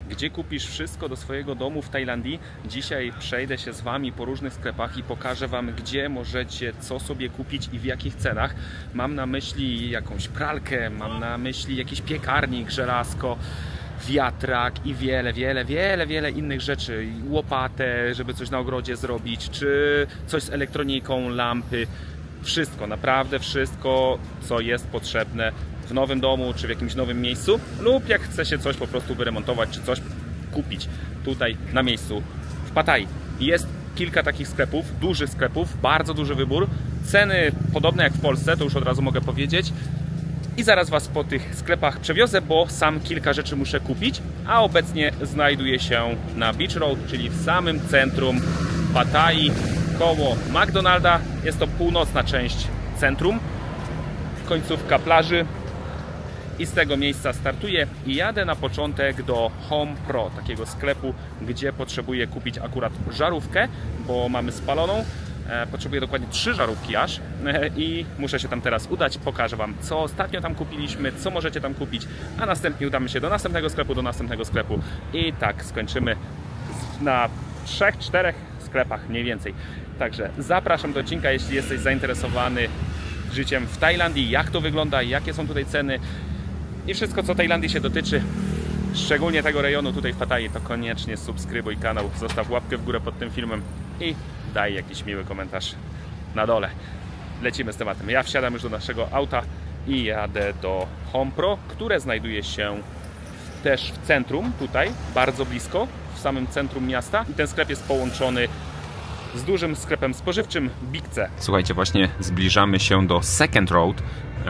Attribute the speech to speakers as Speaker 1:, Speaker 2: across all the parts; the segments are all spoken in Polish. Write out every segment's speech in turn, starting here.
Speaker 1: gdzie kupisz wszystko do swojego domu w Tajlandii. Dzisiaj przejdę się z Wami po różnych sklepach i pokażę Wam, gdzie możecie co sobie kupić i w jakich cenach. Mam na myśli jakąś pralkę, mam na myśli jakiś piekarnik, żelazko, wiatrak i wiele innych rzeczy. Łopatę, żeby coś na ogrodzie zrobić, czy coś z elektroniką, lampy. Wszystko, naprawdę wszystko, co jest potrzebne w nowym domu, czy w jakimś nowym miejscu, lub jak chce się coś po prostu wyremontować, czy coś kupić tutaj na miejscu w Pattaya. Jest kilka takich sklepów, dużych sklepów, bardzo duży wybór. Ceny podobne jak w Polsce, to już od razu mogę powiedzieć. I zaraz Was po tych sklepach przewiozę, bo sam kilka rzeczy muszę kupić, a obecnie znajduję się na Beach Road, czyli w samym centrum Pattaya, koło McDonalda. Jest to północna część centrum, końcówka plaży. I z tego miejsca startuję i jadę na początek do Home Pro, takiego sklepu, gdzie potrzebuję kupić akurat żarówkę, bo mamy spaloną. Potrzebuję dokładnie 3 żarówki aż i muszę się tam teraz udać. Pokażę Wam, co ostatnio tam kupiliśmy, co możecie tam kupić, a następnie udamy się do następnego sklepu i tak skończymy na 3-4 sklepach mniej więcej. Także zapraszam do odcinka, jeśli jesteś zainteresowany życiem w Tajlandii, jak to wygląda, jakie są tutaj ceny i wszystko, co Tajlandii się dotyczy, szczególnie tego rejonu tutaj w Pattaya, to koniecznie subskrybuj kanał, zostaw łapkę w górę pod tym filmem i daj jakiś miły komentarz na dole. Lecimy z tematem. Ja wsiadam już do naszego auta i jadę do Home Pro, które znajduje się też w centrum, tutaj, bardzo blisko, w samym centrum miasta. I ten sklep jest połączony z dużym sklepem spożywczym Big C. Słuchajcie, właśnie zbliżamy się do Second Road,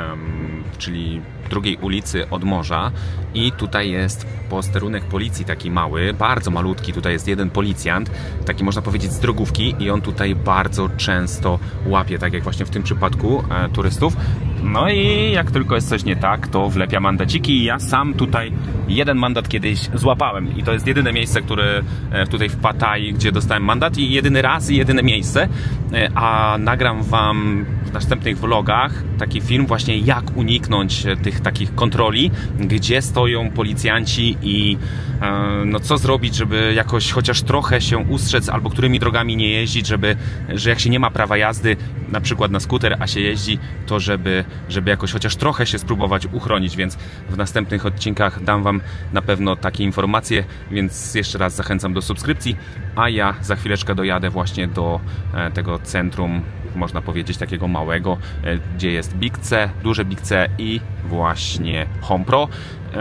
Speaker 1: czyli drugiej ulicy od morza i tutaj jest posterunek policji taki mały, bardzo malutki. Tutaj jest jeden policjant, taki można powiedzieć z drogówki i on tutaj bardzo często łapie, tak jak właśnie w tym przypadku, turystów. No i jak tylko jest coś nie tak, to wlepia mandaciki i ja sam tutaj jeden mandat kiedyś złapałem i to jest jedyne miejsce, które tutaj w Pattaya, gdzie dostałem mandat i jedyny raz i jedyne miejsce, a nagram Wam w następnych vlogach taki film właśnie, jak uniknąć tych takich kontroli, gdzie stoją policjanci i no co zrobić, żeby jakoś chociaż trochę się ustrzec, albo którymi drogami nie jeździć, że jak się nie ma prawa jazdy, na przykład na skuter, a się jeździ, to żeby jakoś chociaż trochę się spróbować uchronić, więc w następnych odcinkach dam Wam na pewno takie informacje, więc jeszcze raz zachęcam do subskrypcji, a ja za chwileczkę dojadę właśnie do tego centrum, można powiedzieć takiego małego, gdzie jest Big C, duże Big C i właśnie Home Pro.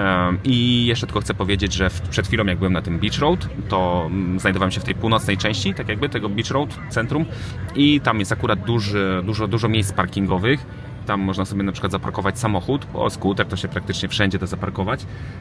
Speaker 1: I jeszcze tylko chcę powiedzieć, że przed chwilą jak byłem na tym Beach Road, to znajdowałem się w tej północnej części, tak jakby tego Beach Road, centrum, i tam jest akurat dużo miejsc parkingowych. Tam można sobie na przykład zaparkować samochód, bo skuter to się praktycznie wszędzie da zaparkować,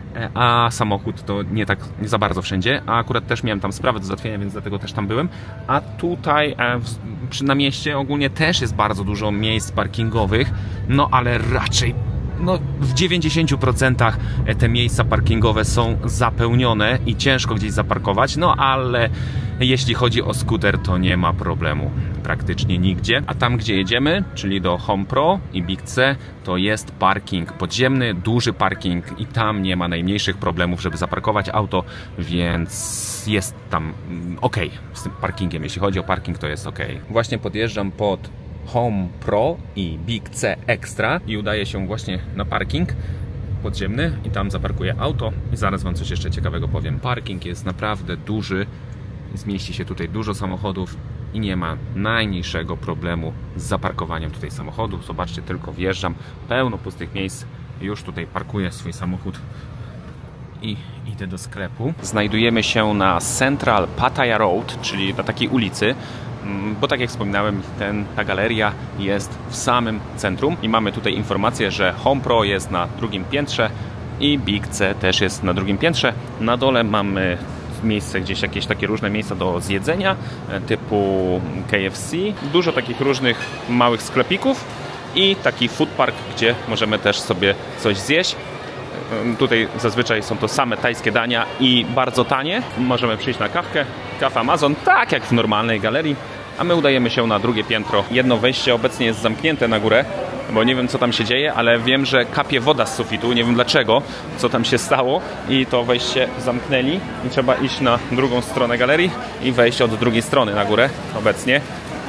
Speaker 1: a samochód to nie za bardzo wszędzie, a akurat też miałem tam sprawę do załatwienia, więc dlatego też tam byłem. A tutaj na mieście ogólnie też jest bardzo dużo miejsc parkingowych, no ale raczej w 90% te miejsca parkingowe są zapełnione i ciężko gdzieś zaparkować, no ale jeśli chodzi o skuter, to nie ma problemu praktycznie nigdzie. A tam, gdzie jedziemy, czyli do Home Pro i Big C, to jest parking podziemny, duży parking i tam nie ma najmniejszych problemów, żeby zaparkować auto, więc jest tam ok z tym parkingiem. Jeśli chodzi o parking, to jest ok. Właśnie podjeżdżam pod Home Pro i Big C Extra i udaję się właśnie na parking podziemny i tam zaparkuję auto i zaraz Wam coś jeszcze ciekawego powiem. Parking jest naprawdę duży, zmieści się tutaj dużo samochodów i nie ma najmniejszego problemu z zaparkowaniem tutaj samochodu. Zobaczcie, tylko wjeżdżam, pełno pustych miejsc, już tutaj parkuję swój samochód i idę do sklepu. Znajdujemy się na Central Pattaya Road, czyli na takiej ulicy, bo tak jak wspominałem, ta galeria jest w samym centrum i mamy tutaj informację, że Home Pro jest na drugim piętrze i Big C też jest na drugim piętrze. Na dole mamy miejsce, gdzieś jakieś takie różne miejsca do zjedzenia typu KFC, dużo takich różnych małych sklepików i taki food park, gdzie możemy też sobie coś zjeść. Tutaj zazwyczaj są to same tajskie dania i bardzo tanie. Możemy przyjść na kawkę, kawa Amazon, tak jak w normalnej galerii, a my udajemy się na drugie piętro. Jedno wejście obecnie jest zamknięte na górę, bo nie wiem co tam się dzieje, ale wiem, że kapie woda z sufitu, nie wiem dlaczego, co tam się stało i to wejście zamknęli i trzeba iść na drugą stronę galerii i wejść od drugiej strony na górę obecnie.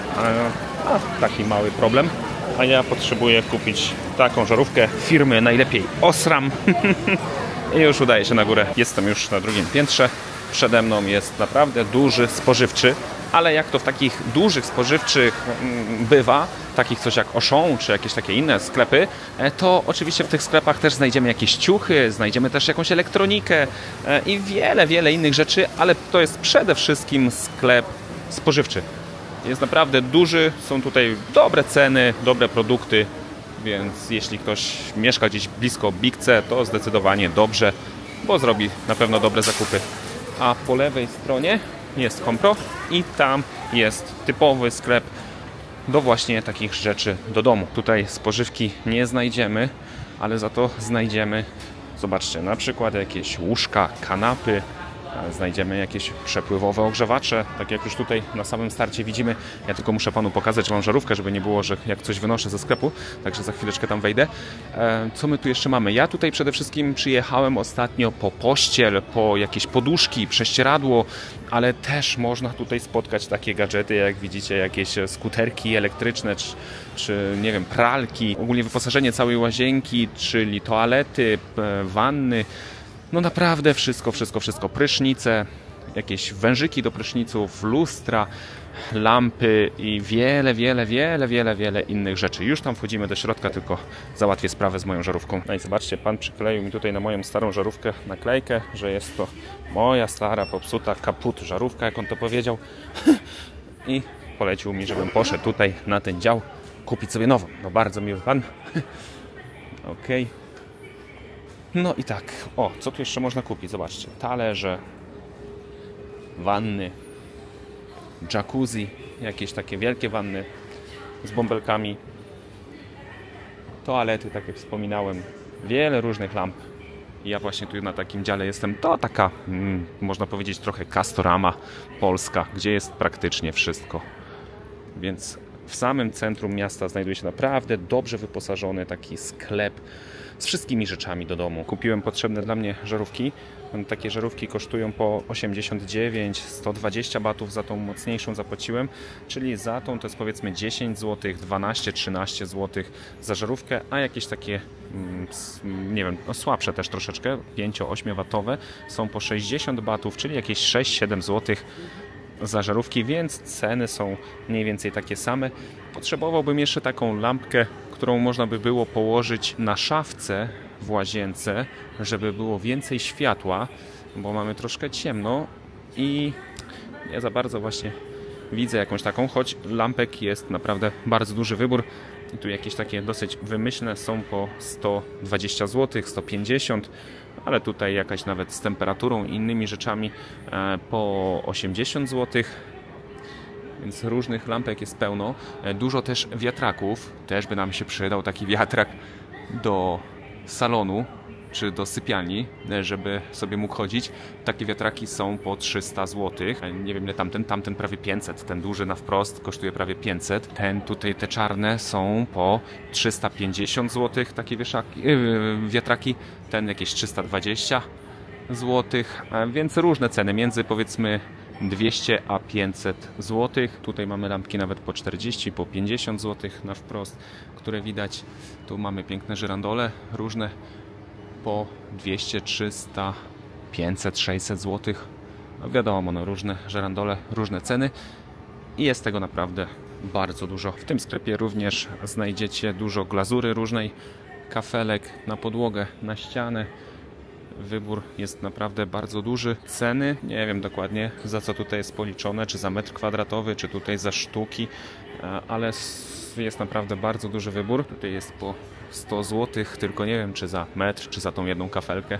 Speaker 1: Taki mały problem. A ja potrzebuję kupić taką żarówkę firmy najlepiej Osram i już udaję się na górę. Jestem już na drugim piętrze. Przede mną jest naprawdę duży spożywczy, ale jak to w takich dużych spożywczych bywa, takich coś jak Auchan czy jakieś takie inne sklepy, to oczywiście w tych sklepach też znajdziemy jakieś ciuchy, znajdziemy też jakąś elektronikę i wiele innych rzeczy, ale to jest przede wszystkim sklep spożywczy. Jest naprawdę duży, są tutaj dobre ceny, dobre produkty, więc jeśli ktoś mieszka gdzieś blisko Big C, to zdecydowanie dobrze, bo zrobi na pewno dobre zakupy. A po lewej stronie jest Compro i tam jest typowy sklep do właśnie takich rzeczy do domu. Tutaj spożywki nie znajdziemy, ale za to znajdziemy, zobaczcie, na przykład jakieś łóżka, kanapy, znajdziemy jakieś przepływowe ogrzewacze, tak jak już tutaj na samym starcie widzimy. Ja tylko muszę panu pokazać, że mam żarówkę, żeby nie było, że jak coś wynoszę ze sklepu, także za chwileczkę tam wejdę. Co my tu jeszcze mamy? Ja tutaj przede wszystkim przyjechałem ostatnio po pościel, po jakieś poduszki, prześcieradło, ale też można tutaj spotkać takie gadżety, jak widzicie, jakieś skuterki elektryczne, czy nie wiem, pralki, ogólnie wyposażenie całej łazienki, czyli toalety, wanny. No naprawdę wszystko. Prysznice, jakieś wężyki do pryszniców, lustra, lampy i wiele innych rzeczy. Już tam wchodzimy do środka, tylko załatwię sprawę z moją żarówką. No i zobaczcie, pan przykleił mi tutaj na moją starą żarówkę naklejkę, że jest to moja stara, popsuta, kaput żarówka, jak on to powiedział. I polecił mi, żebym poszedł tutaj na ten dział kupić sobie nową. No bardzo miły pan. Okej. No i tak, co tu jeszcze można kupić? Zobaczcie, talerze, wanny, jacuzzi, jakieś takie wielkie wanny z bąbelkami, toalety, tak jak wspominałem, wiele różnych lamp. I ja właśnie tu na takim dziale jestem, to taka, można powiedzieć, trochę Castorama polska, gdzie jest praktycznie wszystko. Więc w samym centrum miasta znajduje się naprawdę dobrze wyposażony taki sklep z wszystkimi rzeczami do domu. Kupiłem potrzebne dla mnie żarówki. Takie żarówki kosztują po 89, 120 batów, za tą mocniejszą zapłaciłem, czyli za tą to jest powiedzmy 10 zł, 12, 13 zł za żarówkę, a jakieś takie, nie wiem, słabsze też troszeczkę, 5-8 watowe są po 60 batów, czyli jakieś 6-7 zł za żarówki, więc ceny są mniej więcej takie same. Potrzebowałbym jeszcze taką lampkę, którą można by było położyć na szafce w łazience, żeby było więcej światła, bo mamy troszkę ciemno i nie za bardzo właśnie widzę jakąś taką, choć lampek jest naprawdę bardzo duży wybór. I tu jakieś takie dosyć wymyślne są po 120 zł, 150, ale tutaj jakaś nawet z temperaturą i innymi rzeczami po 80 zł. Więc różnych lampek jest pełno. Dużo też wiatraków. Też by nam się przydał taki wiatrak do salonu czy do sypialni, żeby sobie mógł chodzić. Takie wiatraki są po 300 zł. Nie wiem ile tamten prawie 500. Ten duży na wprost kosztuje prawie 500. Ten tutaj, te czarne są po 350 zł. Takie wiatraki. Ten jakieś 320 zł. Więc różne ceny. Między powiedzmy 200 a 500 zł. Tutaj mamy lampki nawet po 40, po 50 zł na wprost, które widać. Tu mamy piękne żyrandole, różne po 200, 300, 500, 600 zł. No wiadomo, no różne żyrandole, różne ceny i jest tego naprawdę bardzo dużo. W tym sklepie również znajdziecie dużo glazury różnej, kafelek na podłogę, na ścianę. Wybór jest naprawdę bardzo duży. Ceny, nie wiem dokładnie za co tutaj jest policzone, czy za metr kwadratowy, czy tutaj za sztuki, ale jest naprawdę bardzo duży wybór. Tutaj jest po 100 zł, tylko nie wiem czy za metr, czy za tą jedną kafelkę.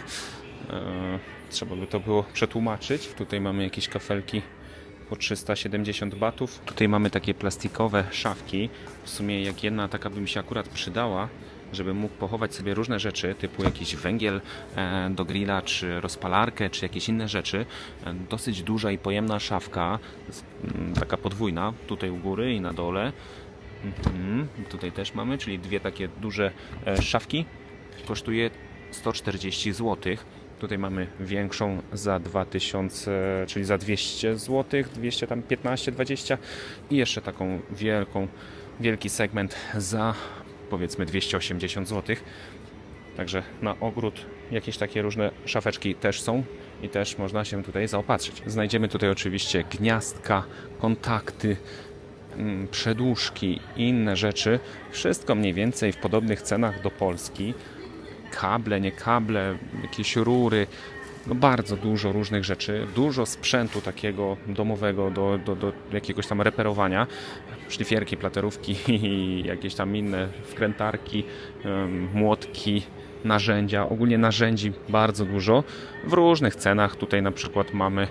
Speaker 1: Trzeba by to było przetłumaczyć. Tutaj mamy jakieś kafelki po 370 batów. Tutaj mamy takie plastikowe szafki. W sumie jak jedna taka by mi się akurat przydała, żeby mógł pochować sobie różne rzeczy, typu jakiś węgiel do grilla, czy rozpalarkę, czy jakieś inne rzeczy. Dosyć duża i pojemna szafka, taka podwójna, tutaj u góry i na dole. Tutaj też mamy, czyli dwie takie duże szafki. Kosztuje 140 zł. Tutaj mamy większą za 2000, czyli za 200 zł, 200 tam 15, 20 i jeszcze taką wielki segment za powiedzmy 280 zł. Także na ogród jakieś takie różne szafeczki też są i też można się tutaj zaopatrzyć. Znajdziemy tutaj oczywiście gniazdka, kontakty, przedłużki i inne rzeczy. Wszystko mniej więcej w podobnych cenach do Polski. Kable, nie kable, jakieś rury, no bardzo dużo różnych rzeczy, dużo sprzętu takiego domowego do jakiegoś tam reperowania, szlifierki, platerówki i jakieś tam inne wkrętarki, młotki, narzędzia, ogólnie narzędzi bardzo dużo w różnych cenach. Tutaj na przykład mamy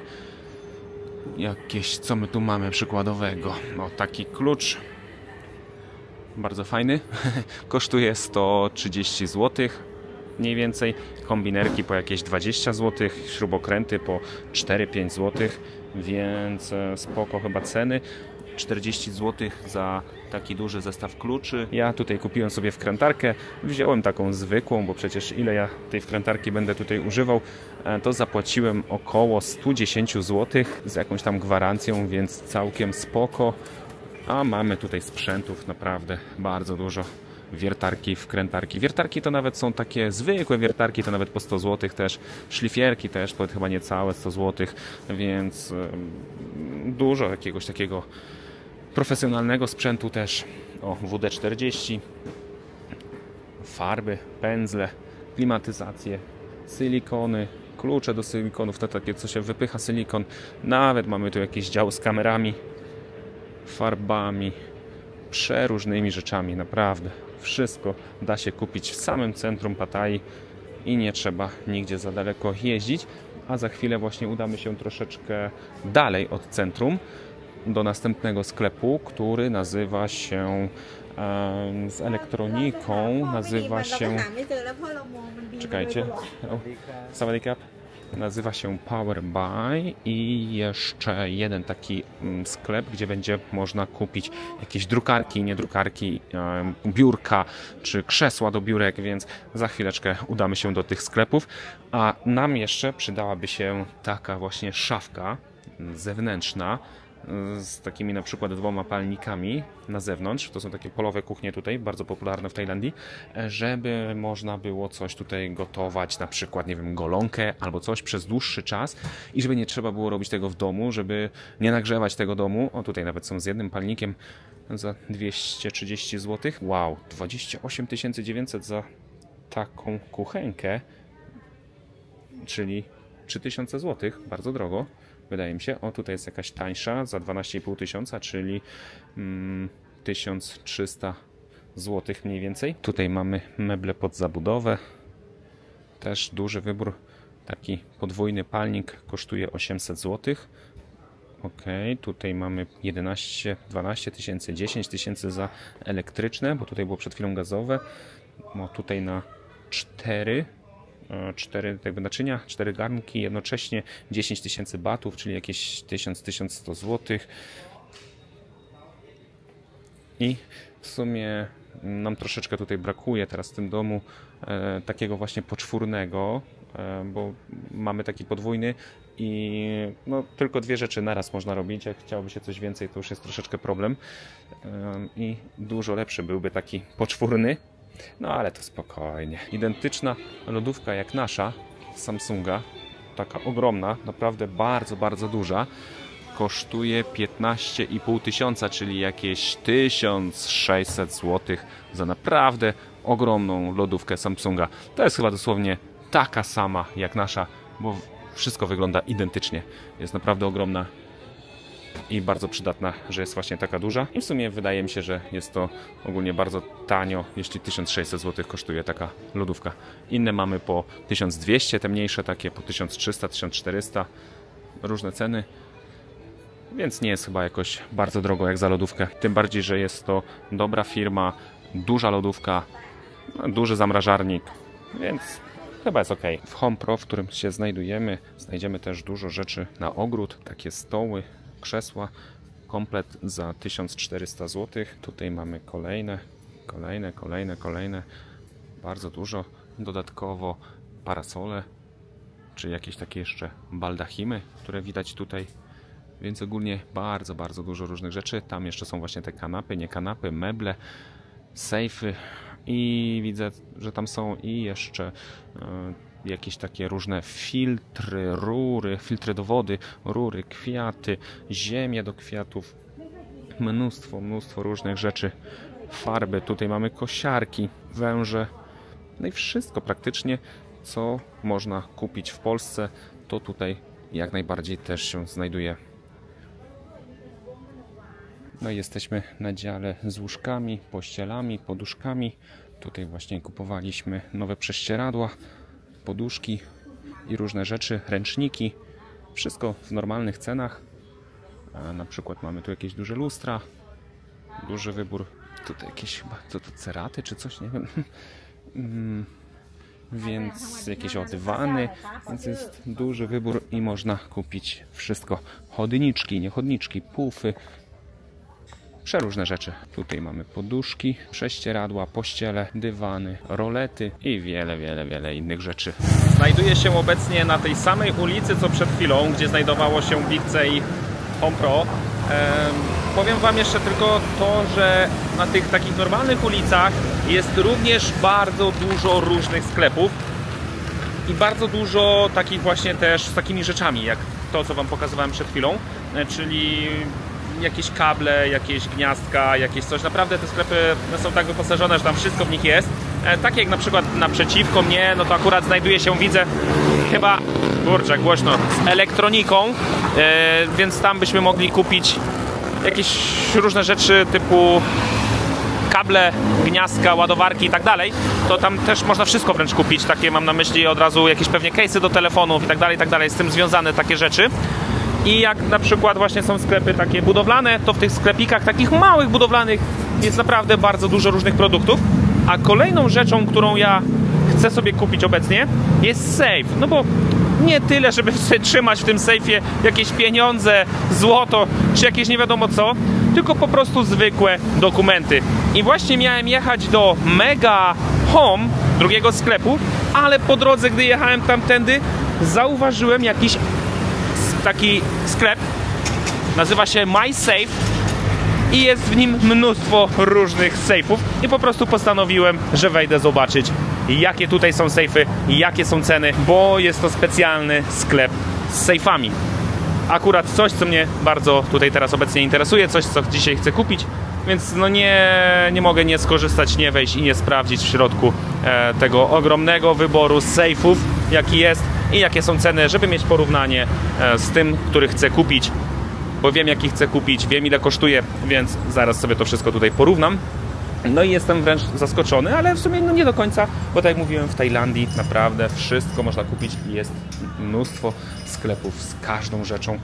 Speaker 1: jakieś, co my tu mamy przykładowego, o taki klucz, bardzo fajny, kosztuje 130 zł. Mniej więcej kombinerki po jakieś 20 zł, śrubokręty po 4-5 zł, więc spoko chyba ceny. 40 zł za taki duży zestaw kluczy. Ja tutaj kupiłem sobie wkrętarkę, wziąłem taką zwykłą, bo przecież ile ja tej wkrętarki będę tutaj używał, to zapłaciłem około 110 zł z jakąś tam gwarancją, więc całkiem spoko. A mamy tutaj sprzętów naprawdę bardzo dużo. Wiertarki, wkrętarki. Wiertarki to nawet są takie zwykłe wiertarki, to nawet po 100 zł też. Szlifierki też, to chyba niecałe 100 zł, więc dużo jakiegoś takiego profesjonalnego sprzętu też. O, WD-40, farby, pędzle, klimatyzacje, silikony, klucze do silikonów, to takie, co się wypycha silikon. Nawet mamy tu jakiś dział z kamerami, farbami, przeróżnymi rzeczami, naprawdę. Wszystko da się kupić w samym centrum Pattayyi i nie trzeba nigdzie za daleko jeździć, a za chwilę właśnie udamy się troszeczkę dalej od centrum do następnego sklepu, który nazywa się z elektroniką, nazywa się, czekajcie, Sawadee. Nazywa się Power Buy i jeszcze jeden taki sklep, gdzie będzie można kupić jakieś drukarki, nie drukarki, biurka czy krzesła do biurek, więc za chwileczkę udamy się do tych sklepów. A nam jeszcze przydałaby się taka właśnie szafka zewnętrzna z takimi na przykład 2 palnikami na zewnątrz. To są takie polowe kuchnie tutaj, bardzo popularne w Tajlandii, żeby można było coś tutaj gotować, na przykład, nie wiem, golonkę albo coś przez dłuższy czas i żeby nie trzeba było robić tego w domu, żeby nie nagrzewać tego domu. O, tutaj nawet są z jednym palnikiem za 230 zł. Wow, 28 900 za taką kuchenkę, czyli 3000 zł, bardzo drogo. Wydaje mi się. O, tutaj jest jakaś tańsza za 12,5 tysiąca, czyli 1300 zł mniej więcej. Tutaj mamy meble pod zabudowę. Też duży wybór. Taki podwójny palnik kosztuje 800 zł. Ok, tutaj mamy 11, 12 tysięcy, 10 tysięcy za elektryczne, bo tutaj było przed chwilą gazowe. O, tutaj na 4 jakby naczynia, 4 garnki jednocześnie, 10 tysięcy batów, czyli jakieś 1000-1100 zł. I w sumie nam troszeczkę tutaj brakuje teraz w tym domu takiego właśnie poczwórnego, bo mamy taki podwójny i no, tylko 2 rzeczy naraz można robić. Jak chciałoby się coś więcej, to już jest troszeczkę problem i dużo lepszy byłby taki poczwórny. No ale to spokojnie. Identyczna lodówka jak nasza Samsunga, taka ogromna, naprawdę bardzo, bardzo duża, kosztuje 15,5 tysiąca, czyli jakieś 1600 zł za naprawdę ogromną lodówkę Samsunga. To jest chyba dosłownie taka sama jak nasza, bo wszystko wygląda identycznie. Jest naprawdę ogromna i bardzo przydatna, że jest właśnie taka duża. I w sumie wydaje mi się, że jest to ogólnie bardzo tanio, jeśli 1600 zł kosztuje taka lodówka. Inne mamy po 1200, te mniejsze takie po 1300, 1400, różne ceny. Więc nie jest chyba jakoś bardzo drogo jak za lodówkę. Tym bardziej, że jest to dobra firma, duża lodówka, duży zamrażarnik, więc chyba jest ok. W Home Pro, w którym się znajdujemy, znajdziemy też dużo rzeczy na ogród, takie stoły, krzesła. komplet za 1400 zł. Tutaj mamy kolejne. Bardzo dużo. Dodatkowo parasole, czy jakieś takie jeszcze baldachimy, które widać tutaj. Więc ogólnie bardzo dużo różnych rzeczy. Tam jeszcze są właśnie te kanapy, nie kanapy, meble, sejfy i widzę, że tam są i jeszcze jakieś takie różne filtry, rury, filtry do wody, rury, kwiaty, ziemię do kwiatów. Mnóstwo różnych rzeczy. Farby, tutaj mamy kosiarki, węże. No i wszystko praktycznie, co można kupić w Polsce, to tutaj jak najbardziej też się znajduje. No i jesteśmy na dziale z łóżkami, pościelami, poduszkami. Tutaj właśnie kupowaliśmy nowe prześcieradła, poduszki i różne rzeczy, ręczniki. Wszystko w normalnych cenach. A na przykład mamy tu jakieś duże lustra, duży wybór. Tutaj jakieś chyba, to ceraty czy coś, nie wiem. Więc jakieś dywany, więc jest duży wybór i można kupić wszystko. Chodniczki, niechodniczki, pufy, przeróżne rzeczy. Tutaj mamy poduszki, prześcieradła, pościele, dywany, rolety i wiele innych rzeczy. Znajduję się obecnie na tej samej ulicy co przed chwilą, gdzie znajdowało się Big C i Home Pro. Powiem Wam jeszcze tylko to, że na tych takich normalnych ulicach jest również bardzo dużo różnych sklepów i bardzo dużo takich właśnie też z takimi rzeczami, jak to, co Wam pokazywałem przed chwilą, czyli jakieś kable, jakieś gniazdka, jakieś coś. Naprawdę te sklepy są tak wyposażone, że tam wszystko w nich jest. Tak jak na przykład naprzeciwko mnie, no to akurat znajduje się, widzę, chyba, kurczę, głośno, z elektroniką, więc tam byśmy mogli kupić jakieś różne rzeczy typu kable, gniazdka, ładowarki i tak dalej, to tam też można wszystko wręcz kupić. Takie mam na myśli od razu jakieś pewnie case'y do telefonów i tak dalej, z tym związane takie rzeczy. I jak na przykład właśnie są sklepy takie budowlane, to w tych sklepikach takich małych budowlanych jest naprawdę bardzo dużo różnych produktów. A kolejną rzeczą, którą ja chcę sobie kupić obecnie, jest safe. No bo nie tyle, żeby trzymać w tym sejfie jakieś pieniądze, złoto, czy jakieś nie wiadomo co, tylko po prostu zwykłe dokumenty. I właśnie miałem jechać do Mega Home, drugiego sklepu, ale po drodze, gdy jechałem tamtędy, zauważyłem jakiś taki sklep, nazywa się My Safe i jest w nim mnóstwo różnych sejfów i po prostu postanowiłem, że wejdę zobaczyć, jakie tutaj są sejfy, jakie są ceny, bo jest to specjalny sklep z sejfami. Akurat coś, co mnie bardzo tutaj teraz obecnie interesuje, coś, co dzisiaj chcę kupić, więc no nie mogę nie skorzystać, nie wejść i nie sprawdzić w środku tego ogromnego wyboru sejfów, jaki jest i jakie są ceny, żeby mieć porównanie z tym, który chcę kupić, bo wiem, jaki chcę kupić, wiem, ile kosztuje, więc zaraz sobie to wszystko tutaj porównam. No i jestem wręcz zaskoczony, ale w sumie no nie do końca, bo tak jak mówiłem, w Tajlandii naprawdę wszystko można kupić i jest mnóstwo sklepów z każdą rzeczą.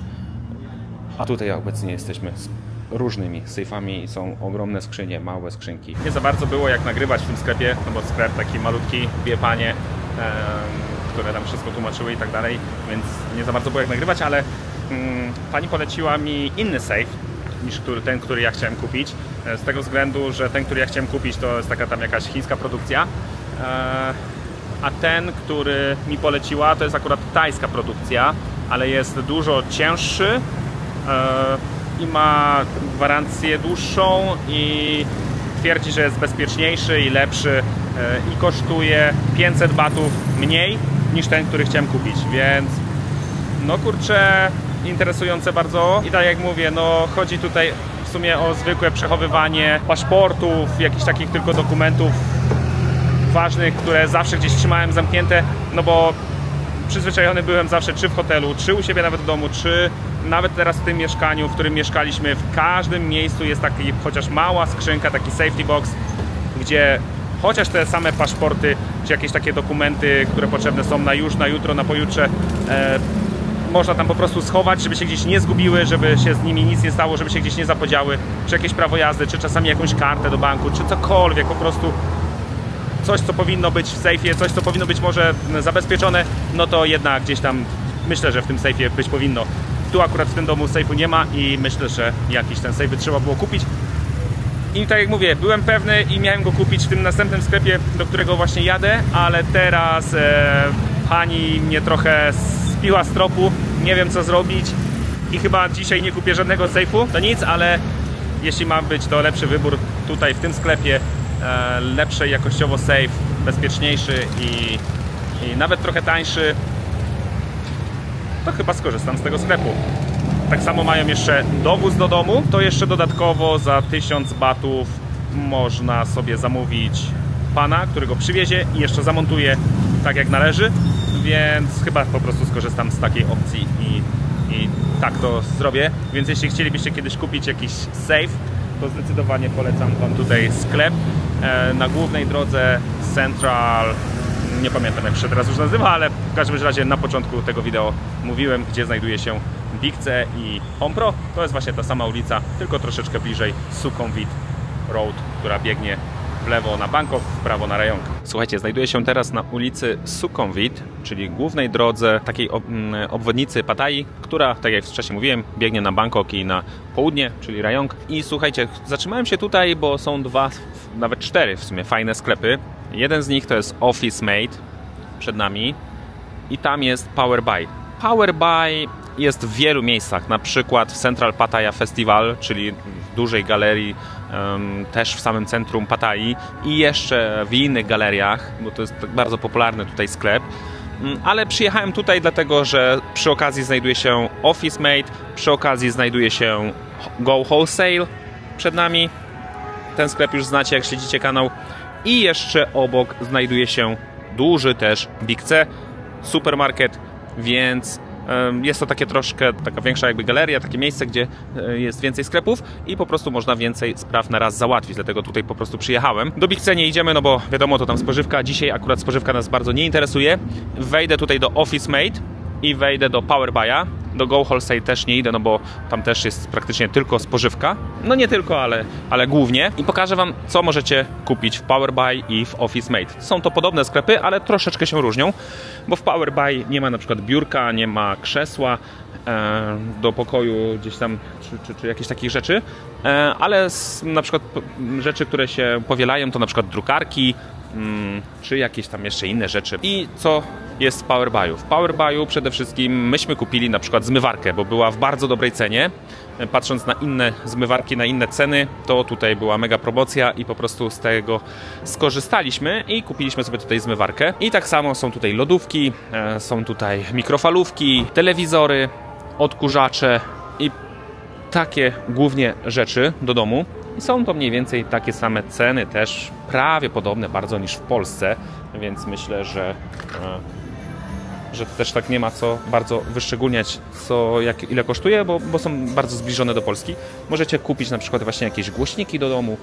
Speaker 1: A tutaj obecnie jesteśmy z różnymi sejfami i są ogromne skrzynie, małe skrzynki. Nie za bardzo było jak nagrywać w tym sklepie, no bo sklep taki malutki, dwie panie, które tam wszystko tłumaczyły i tak dalej, więc nie za bardzo było jak nagrywać, ale pani poleciła mi inny sejf niż ten, który ja chciałem kupić, z tego względu, że ten, który ja chciałem kupić, to jest taka tam jakaś chińska produkcja, a ten, który mi poleciła, to jest akurat tajska produkcja, ale jest dużo cięższy i ma gwarancję dłuższą i twierdzi, że jest bezpieczniejszy i lepszy i kosztuje 500 batów mniej niż ten, który chciałem kupić, więc no kurczę, interesujące bardzo i tak jak mówię, no chodzi tutaj w sumie o zwykłe przechowywanie paszportów, jakichś takich tylko dokumentów ważnych, które zawsze gdzieś trzymałem zamknięte, no bo przyzwyczajony byłem zawsze czy w hotelu, czy u siebie nawet w domu, czy nawet teraz w tym mieszkaniu, w którym mieszkaliśmy, w każdym miejscu jest taki chociaż mała skrzynka, taki safety box, gdzie chociaż te same paszporty, czy jakieś takie dokumenty, które potrzebne są na już, na jutro, na pojutrze, można tam po prostu schować, żeby się gdzieś nie zgubiły, żeby się z nimi nic nie stało, żeby się gdzieś nie zapodziały, czy jakieś prawo jazdy, czy czasami jakąś kartę do banku, czy cokolwiek, po prostu coś, co powinno być w sejfie, coś, co powinno być może zabezpieczone, no to jednak gdzieś tam myślę, że w tym sejfie być powinno. tu akurat w tym domu sejfu nie ma i myślę, że jakiś ten sejf by trzeba było kupić. I tak jak mówię, byłem pewny i miałem go kupić w tym następnym sklepie, do którego właśnie jadę, ale teraz pani mnie trochę spiła z tropu, nie wiem co zrobić i chyba dzisiaj nie kupię żadnego sejfu. To nic, ale jeśli ma być to lepszy wybór tutaj w tym sklepie, lepszy jakościowo sejf, bezpieczniejszy i nawet trochę tańszy, to chyba skorzystam z tego sklepu. Tak samo mają jeszcze dowóz do domu, to jeszcze dodatkowo za 1000 batów można sobie zamówić pana, który go przywiezie i jeszcze zamontuje tak jak należy, więc chyba po prostu skorzystam z takiej opcji i tak to zrobię. Więc jeśli chcielibyście kiedyś kupić jakiś safe, to zdecydowanie polecam wam tutaj sklep na głównej drodze Central, nie pamiętam jak się teraz już nazywa, ale w każdym razie na początku tego wideo mówiłem, gdzie znajduje się Big C i Home Pro. To jest właśnie ta sama ulica, tylko troszeczkę bliżej Sukhumvit Road, która biegnie w lewo na Bangkok, w prawo na Rayong. Słuchajcie, znajduję się teraz na ulicy Sukhumvit, czyli głównej drodze takiej obwodnicy Pattaya, która, tak jak wcześniej mówiłem, biegnie na Bangkok i na południe, czyli Rayong. I słuchajcie, zatrzymałem się tutaj, bo są dwa, nawet 4 w sumie fajne sklepy. Jeden z nich to jest Office Mate przed nami i tam jest Power Buy. Power Buy jest w wielu miejscach, na przykład w Central Pattaya Festival, czyli w dużej galerii, też w samym centrum Pattayy i jeszcze w innych galeriach, bo to jest bardzo popularny tutaj sklep. Ale przyjechałem tutaj dlatego, że przy okazji znajduje się Office Mate, przy okazji znajduje się Go Wholesale przed nami. Ten sklep już znacie, jak śledzicie kanał. I jeszcze obok znajduje się duży też Big C, supermarket, więc jest to takie troszkę, taka większa jakby galeria, takie miejsce, gdzie jest więcej sklepów i po prostu można więcej spraw na raz załatwić, dlatego tutaj po prostu przyjechałem. Do Big C nie idziemy, no bo wiadomo, to tam spożywka. Dzisiaj akurat spożywka nas bardzo nie interesuje. Wejdę tutaj do Office Mate i wejdę do Power Buy'a. Do Go Wholesale też nie idę, no bo tam też jest praktycznie tylko spożywka. No nie tylko, ale głównie. I pokażę wam, co możecie kupić w Power Buy i w Office Mate. Są to podobne sklepy, ale troszeczkę się różnią, bo w Power Buy nie ma na przykład biurka, nie ma krzesła do pokoju gdzieś tam, czy jakieś takich rzeczy, ale na przykład rzeczy, które się powielają, to na przykład drukarki, czy jakieś tam jeszcze inne rzeczy. I co jest w Power Buyu? W Power Buyu przede wszystkim myśmy kupili na przykład zmywarkę, bo była w bardzo dobrej cenie. Patrząc na inne zmywarki, na inne ceny, to tutaj była mega promocja i po prostu z tego skorzystaliśmy i kupiliśmy sobie tutaj zmywarkę. I tak samo są tutaj lodówki, są tutaj mikrofalówki, telewizory, odkurzacze i takie głównie rzeczy do domu. I są to mniej więcej takie same ceny, też prawie podobne bardzo niż w Polsce, więc myślę, że też tak nie ma co bardzo wyszczególniać, ile kosztuje, bo są bardzo zbliżone do Polski. Możecie kupić na przykład właśnie jakieś głośniki do domu,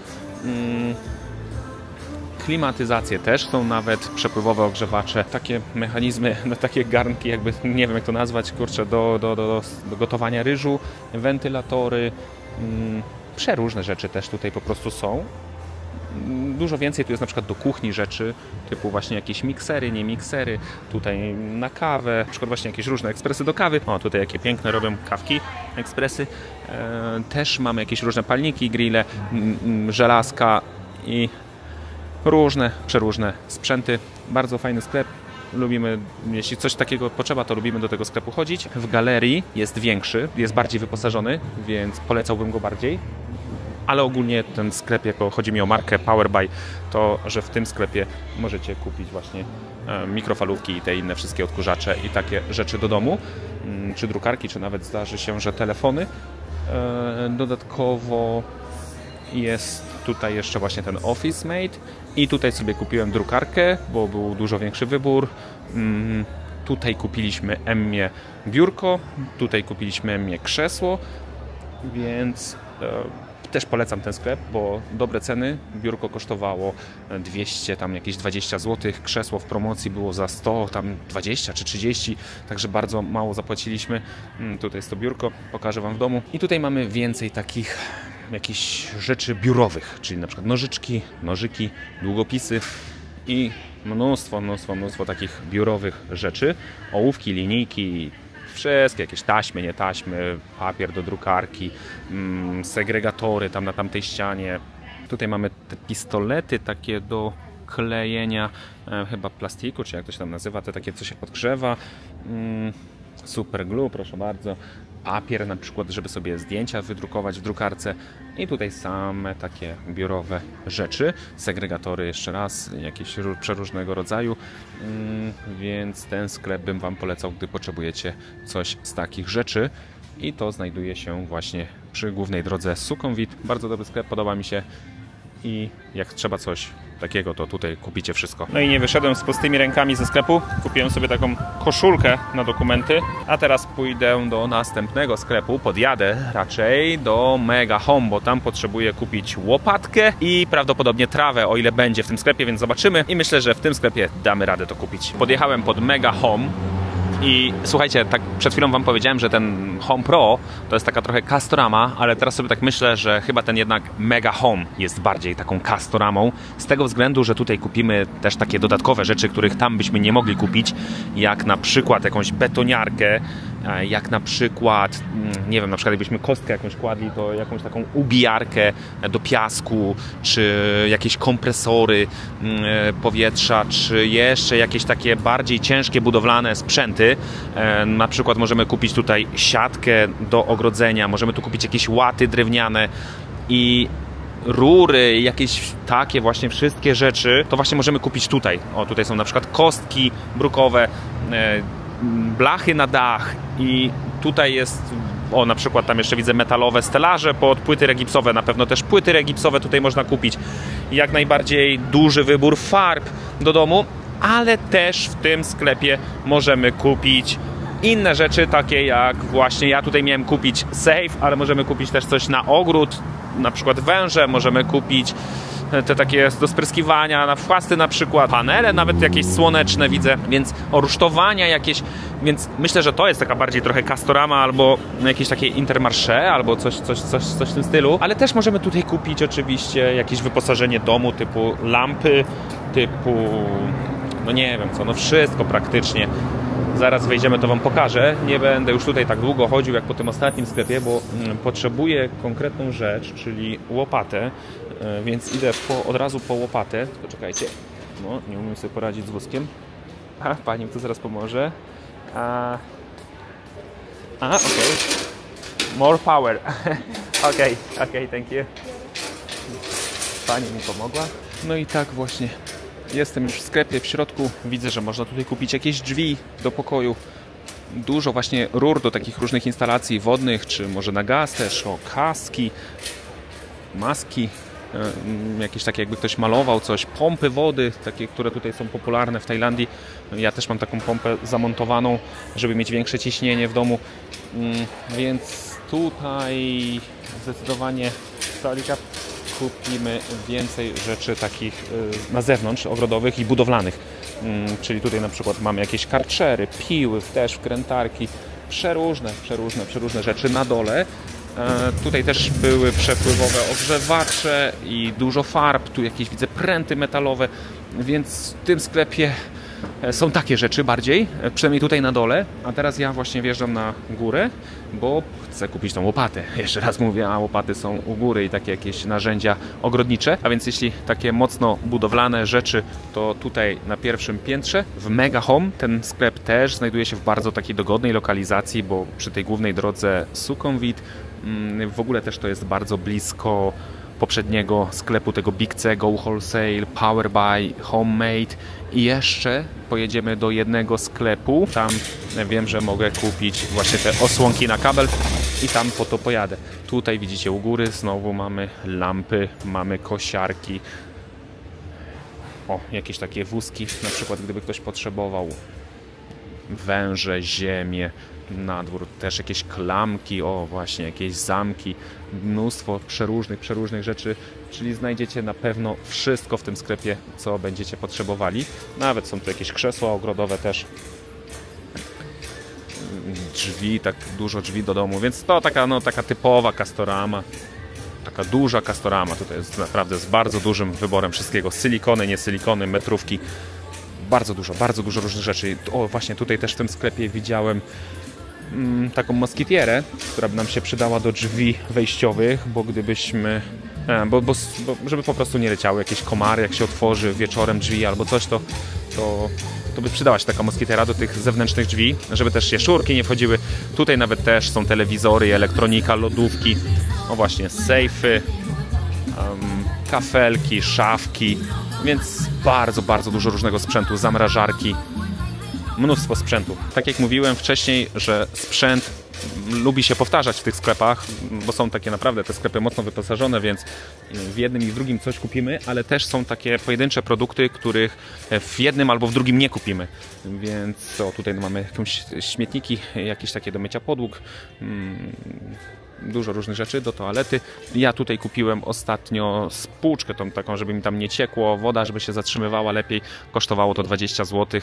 Speaker 1: klimatyzacje też są, nawet przepływowe ogrzewacze, takie mechanizmy, no takie garnki, jakby nie wiem jak to nazwać, kurczę, do gotowania ryżu, wentylatory, przeróżne rzeczy też tutaj po prostu są. Dużo więcej tu jest na przykład do kuchni rzeczy, typu właśnie jakieś miksery, nie miksery, tutaj na kawę, na przykład właśnie jakieś różne ekspresy do kawy. O, tutaj jakie piękne robią kawki, ekspresy. Też mamy jakieś różne palniki, grille, żelazka i przeróżne sprzęty. Bardzo fajny sklep. Lubimy, jeśli coś takiego potrzeba, to lubimy do tego sklepu chodzić. W galerii jest większy, jest bardziej wyposażony, więc polecałbym go bardziej. Ale ogólnie ten sklep, jako chodzi mi o markę Power Buy, to że w tym sklepie możecie kupić właśnie mikrofalówki i te inne wszystkie odkurzacze i takie rzeczy do domu, czy drukarki, czy nawet zdarzy się, że telefony. Dodatkowo jest tutaj jeszcze właśnie ten Office Mate i tutaj sobie kupiłem drukarkę, bo był dużo większy wybór. Tutaj kupiliśmy Emmie biurko, tutaj kupiliśmy Emmie krzesło, więc też polecam ten sklep, bo dobre ceny. Biurko kosztowało 200, tam jakieś 20 zł, krzesło w promocji było za 100, tam 20 czy 30, także bardzo mało zapłaciliśmy. Tutaj jest to biurko, pokażę wam w domu. I tutaj mamy więcej takich jakichś rzeczy biurowych, czyli na przykład nożyczki, nożyki, długopisy i mnóstwo takich biurowych rzeczy. Ołówki, linijki, wszystkie, jakieś taśmy, nie taśmy, papier do drukarki, segregatory tam na tamtej ścianie. Tutaj mamy te pistolety takie do klejenia, chyba plastiku, czy jak to się tam nazywa, te takie, co się podgrzewa. Super glue, proszę bardzo. Papier na przykład, żeby sobie zdjęcia wydrukować w drukarce. I tutaj same takie biurowe rzeczy. Segregatory jeszcze raz, jakieś przeróżnego rodzaju. Więc ten sklep bym Wam polecał, gdy potrzebujecie coś z takich rzeczy. I to znajduje się właśnie przy głównej drodze Sukhumvit. Bardzo dobry sklep, podoba mi się. I jak trzeba coś takiego, to tutaj kupicie wszystko. No i nie wyszedłem z pustymi rękami ze sklepu. Kupiłem sobie taką koszulkę na dokumenty, a teraz pójdę do następnego sklepu. Podjadę raczej do Mega Home, bo tam potrzebuję kupić łopatkę i prawdopodobnie trawę, o ile będzie w tym sklepie, więc zobaczymy. I myślę, że w tym sklepie damy radę to kupić. Podjechałem pod Mega Home. I słuchajcie, tak przed chwilą Wam powiedziałem, że ten Home Pro to jest taka trochę Castorama, ale teraz sobie tak myślę, że chyba ten jednak Mega Home jest bardziej taką Castoramą, z tego względu, że tutaj kupimy też takie dodatkowe rzeczy, których tam byśmy nie mogli kupić, jak na przykład jakąś betoniarkę, jak na przykład, nie wiem, na przykład jakbyśmy kostkę jakąś kładli, to jakąś taką ubijarkę do piasku, czy jakieś kompresory powietrza, czy jeszcze jakieś takie bardziej ciężkie budowlane sprzęty. Na przykład możemy kupić tutaj siatkę do ogrodzenia, możemy tu kupić jakieś łaty drewniane i rury, jakieś takie właśnie wszystkie rzeczy, to właśnie możemy kupić tutaj. O, tutaj są na przykład kostki brukowe, blachy na dach i tutaj jest, o, na przykład tam jeszcze widzę metalowe stelaże pod płyty regipsowe, na pewno też płyty regipsowe tutaj można kupić. Jak najbardziej duży wybór farb do domu, ale też w tym sklepie możemy kupić inne rzeczy, takie jak właśnie ja tutaj miałem kupić safe, ale możemy kupić też coś na ogród, na przykład węże, możemy kupić te takie do spryskiwania, na chwasty na przykład, panele nawet jakieś słoneczne widzę, więc rusztowania jakieś, więc myślę, że to jest taka bardziej trochę Castorama albo jakieś takie Intermarché albo coś w tym stylu, ale też możemy tutaj kupić oczywiście jakieś wyposażenie domu typu lampy, typu, no nie wiem co, no wszystko praktycznie. Zaraz wejdziemy, to Wam pokażę. Nie będę już tutaj tak długo chodził jak po tym ostatnim sklepie, bo potrzebuję konkretną rzecz, czyli łopatę, więc idę od razu po łopatę. Poczekajcie, no nie umiem sobie poradzić z wózkiem. A, pani mi tu zaraz pomoże. Okej. More power. Okej, thank you. Pani mi pomogła. No i tak właśnie. Jestem już w sklepie, w środku. Widzę, że można tutaj kupić jakieś drzwi do pokoju. Dużo właśnie rur do takich różnych instalacji wodnych, czy może na gaz też. O, kaski, maski, jakieś takie jakby ktoś malował coś. Pompy wody, takie, które tutaj są popularne w Tajlandii. Ja też mam taką pompę zamontowaną, żeby mieć większe ciśnienie w domu. Więc tutaj zdecydowanie kupimy więcej rzeczy takich na zewnątrz, ogrodowych i budowlanych. Czyli tutaj na przykład mamy jakieś karczery, piły, też wkrętarki, przeróżne rzeczy na dole. Tutaj też były przepływowe ogrzewacze i dużo farb, tu jakieś widzę pręty metalowe, więc w tym sklepie są takie rzeczy bardziej, przynajmniej tutaj na dole. A teraz ja właśnie wjeżdżam na górę, bo chcę kupić tą łopatę. Jeszcze raz mówię, a łopaty są u góry i takie jakieś narzędzia ogrodnicze. A więc jeśli takie mocno budowlane rzeczy, to tutaj na pierwszym piętrze w Mega Home. Ten sklep też znajduje się w bardzo takiej dogodnej lokalizacji, bo przy tej głównej drodze Sukhumvit. W ogóle też to jest bardzo blisko poprzedniego sklepu, tego Big C, Go Wholesale, Power Buy, Homemade i jeszcze pojedziemy do jednego sklepu. Tam wiem, że mogę kupić właśnie te osłonki na kabel i tam po to pojadę. Tutaj widzicie u góry znowu mamy lampy, mamy kosiarki. O, jakieś takie wózki, na przykład gdyby ktoś potrzebował. Węże, ziemię, na dwór, też jakieś klamki, o właśnie, jakieś zamki, mnóstwo przeróżnych rzeczy, czyli znajdziecie na pewno wszystko w tym sklepie, co będziecie potrzebowali. Nawet są tu jakieś krzesła ogrodowe też, drzwi, tak dużo drzwi do domu, więc to taka typowa Castorama, taka duża Castorama. Tutaj jest naprawdę z bardzo dużym wyborem wszystkiego, silikony, nie silikony, metrówki, bardzo dużo różnych rzeczy. O, właśnie tutaj też w tym sklepie widziałem taką moskitierę, która by nam się przydała do drzwi wejściowych, bo gdybyśmy... żeby po prostu nie leciały jakieś komary, jak się otworzy wieczorem drzwi albo coś, to by przydała się taka moskitiera do tych zewnętrznych drzwi, żeby też jaszczurki nie wchodziły. Tutaj nawet też są telewizory, elektronika, lodówki, no właśnie, sejfy, kafelki, szafki, więc bardzo, bardzo dużo różnego sprzętu, zamrażarki, mnóstwo sprzętu. Tak jak mówiłem wcześniej, że sprzęt lubi się powtarzać w tych sklepach, bo są takie naprawdę te sklepy mocno wyposażone, więc w jednym i w drugim coś kupimy, ale też są takie pojedyncze produkty, których w jednym albo w drugim nie kupimy. Więc tutaj mamy jakieś śmietniki, jakieś takie do mycia podłóg, dużo różnych rzeczy do toalety. Ja tutaj kupiłem ostatnio spłuczkę tą taką, żeby mi tam nie ciekło, woda, żeby się zatrzymywała lepiej. Kosztowało to 20 zł,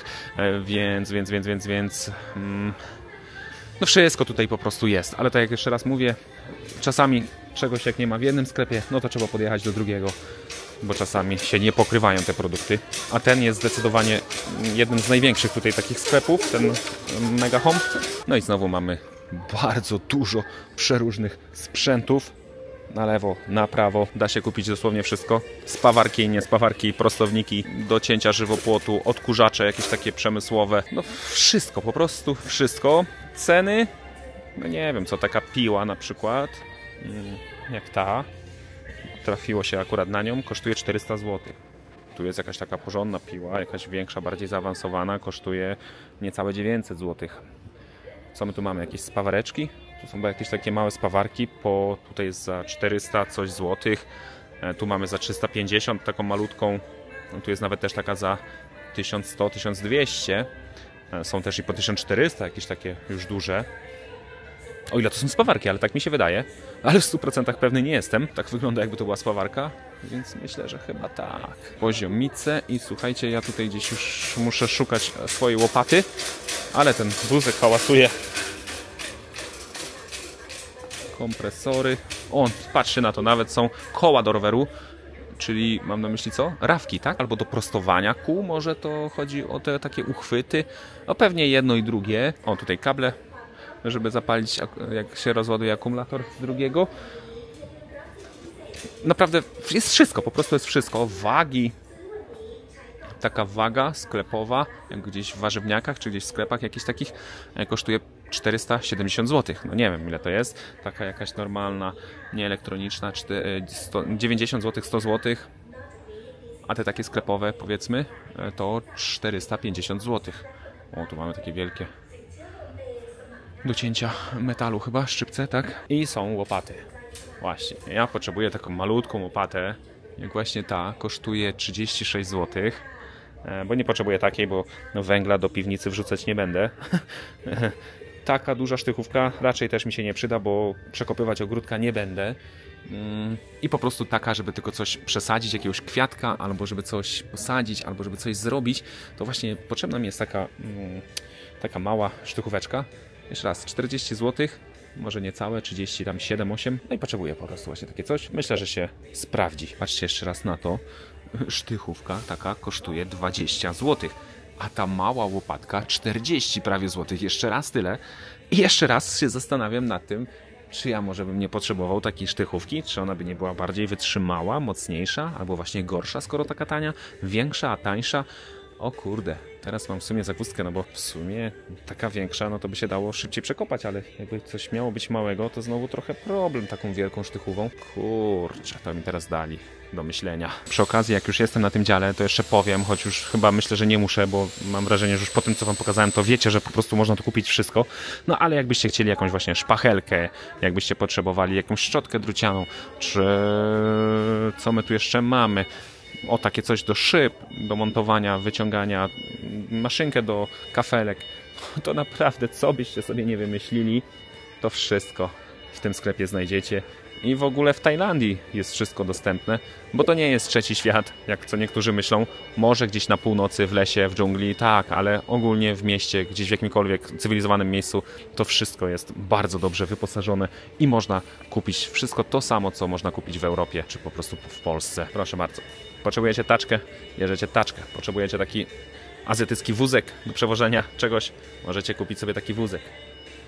Speaker 1: więc no wszystko tutaj po prostu jest, ale tak jak jeszcze raz mówię, czasami czegoś jak nie ma w jednym sklepie, no to trzeba podjechać do drugiego, bo czasami się nie pokrywają te produkty. A ten jest zdecydowanie jednym z największych tutaj takich sklepów, ten Mega Home. No i znowu mamy bardzo dużo przeróżnych sprzętów. Na lewo, na prawo da się kupić dosłownie wszystko. Spawarki i niespawarki, prostowniki do cięcia żywopłotu, odkurzacze jakieś takie przemysłowe. No wszystko, po prostu wszystko. Ceny, no nie wiem co, taka piła na przykład, jak ta, trafiło się akurat na nią, kosztuje 400 zł. Tu jest jakaś taka porządna piła, jakaś większa, bardziej zaawansowana, kosztuje niecałe 900 zł. Co my tu mamy? Jakieś spawareczki? Tu są jakieś takie małe spawarki, tutaj jest za 400 coś złotych. Tu mamy za 350 taką malutką. Tu jest nawet też taka za 1100, 1200. Są też i po 1400 jakieś takie już duże. O ile to są spawarki, ale tak mi się wydaje. Ale w 100% pewny nie jestem. Tak wygląda, jakby to była spawarka, więc myślę, że chyba tak. Poziomice i słuchajcie, ja tutaj gdzieś już muszę szukać swojej łopaty, ale ten wózek hałasuje. Kompresory. O, patrzcie na to, nawet są koła do roweru, czyli mam na myśli co? Rafki, tak? Albo do prostowania kół, może to chodzi o te takie uchwyty. No pewnie jedno i drugie. O, tutaj kable, żeby zapalić, jak się rozładuje akumulator z drugiego. Naprawdę jest wszystko, po prostu jest wszystko. Wagi. Taka waga sklepowa, jak gdzieś w warzywniakach, czy gdzieś w sklepach jakichś takich, kosztuje 470 zł. No nie wiem ile to jest. Taka jakaś normalna, nieelektroniczna, 90 zł, 100 zł. A te takie sklepowe, powiedzmy, to 450 zł. O, tu mamy takie wielkie do cięcia metalu chyba, szczypce, tak? I są łopaty. Właśnie, ja potrzebuję taką malutką łopatę, jak właśnie ta, kosztuje 36 zł. Bo nie potrzebuję takiej, bo węgla do piwnicy wrzucać nie będę. Taka duża sztychówka raczej też mi się nie przyda, bo przekopywać ogródka nie będę. I po prostu taka, żeby tylko coś przesadzić, jakiegoś kwiatka, albo żeby coś posadzić, albo żeby coś zrobić, to właśnie potrzebna mi jest taka mała sztychóweczka. Jeszcze raz, 40 zł, może niecałe, 30, tam 7-8. No i potrzebuję po prostu właśnie takie coś. Myślę, że się sprawdzi. Patrzcie jeszcze raz na to. Sztychówka taka kosztuje 20 zł, a ta mała łopatka 40 prawie złotych, jeszcze raz tyle. I jeszcze raz się zastanawiam nad tym, czy ja może bym nie potrzebował takiej sztychówki, czy ona by nie była bardziej wytrzymała, mocniejsza, albo właśnie gorsza, skoro taka tania, większa, a tańsza. O kurde, teraz mam w sumie zagwozdkę, no bo w sumie taka większa, no to by się dało szybciej przekopać, ale jakby coś miało być małego, to znowu trochę problem taką wielką sztychówą. Kurczę, to mi teraz dali do myślenia. Przy okazji, jak już jestem na tym dziale, to jeszcze powiem, choć już chyba myślę, że nie muszę, bo mam wrażenie, że już po tym, co wam pokazałem, to wiecie, że po prostu można tu kupić wszystko. No ale jakbyście chcieli jakąś właśnie szpachelkę, jakbyście potrzebowali jakąś szczotkę drucianą, czy co my tu jeszcze mamy? O, takie coś do szyb, do montowania, wyciągania, maszynkę do kafelek. To naprawdę, co byście sobie nie wymyślili, to wszystko w tym sklepie znajdziecie. I w ogóle w Tajlandii jest wszystko dostępne, bo to nie jest trzeci świat, jak co niektórzy myślą. Może gdzieś na północy, w lesie, w dżungli, tak, ale ogólnie w mieście, gdzieś w jakimkolwiek cywilizowanym miejscu, to wszystko jest bardzo dobrze wyposażone i można kupić wszystko to samo, co można kupić w Europie, czy po prostu w Polsce. Proszę bardzo. Potrzebujecie taczkę? Bierzecie taczkę. Potrzebujecie taki azjatycki wózek do przewożenia czegoś? Możecie kupić sobie taki wózek.